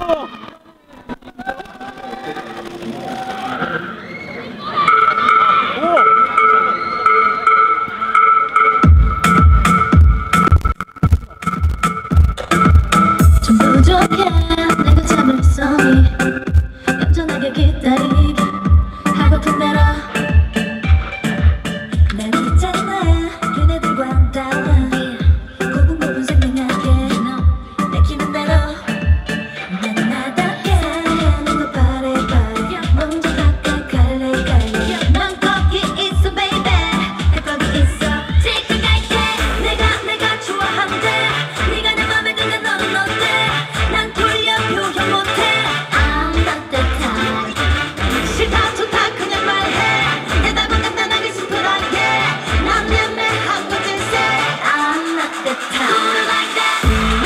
좀 부족해 내가 참을 성이 얌전하게 기다리게 하고픈 대로 난 있잖아 걔네들과 달라 고분고분 생각하게 내키는 대로 난 나답게 사랑하는 거 바래 먼저 가까이 갈래 넌 거기 있어 baby 난 거기 있어 지금 갈게 내가 좋아하는데 네가 내 맘에 든다 너는 어때 난 돌려 표현 못해 I'm not the type 싫다 좋다 그냥 말해 대답은 간단하게 심플하게 난 애매한 거질세 I'm not the type Do it like that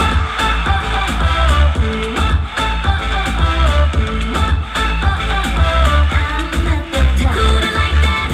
I'm not the type Do it like that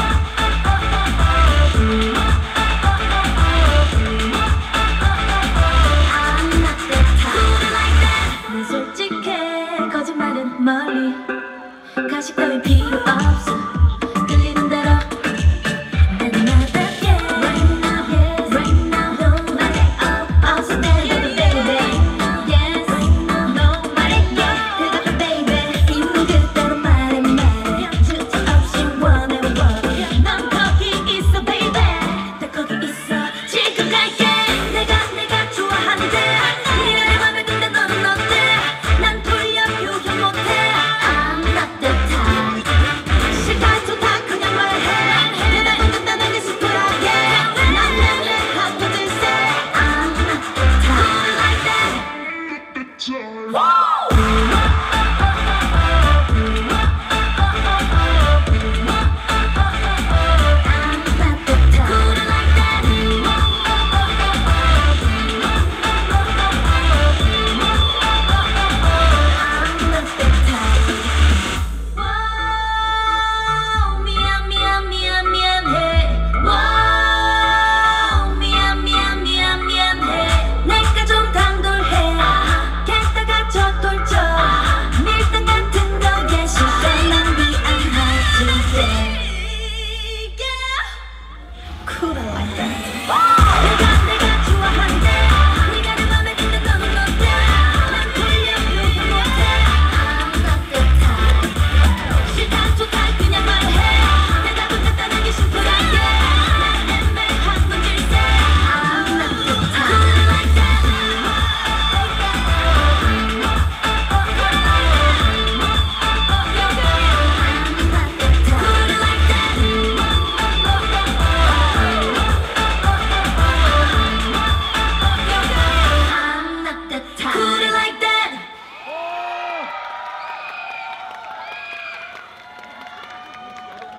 I'm not the type Do it like that 난 솔직해 거짓말은 멀리 가식 따윈 필요 없어 끌리는 대로 난 나답게 Right now, yes Right now, no 말해 어서 대답해 baby Yes, right now, no 말해 yeah 대답해 baby 있는 그대로 말해 주저 없이 원해 넌 거기 있어 baby 나 거기 있어 지금 갈게 내가 좋아하는데 네가 내 맘에 든다 너는 어때 난 돌려 표현 못해 I'm not the type 싫다 좋다 그냥 말해 대답은 간단하게 심플하게 난 애매한 거질세 I'm not the type Do it like that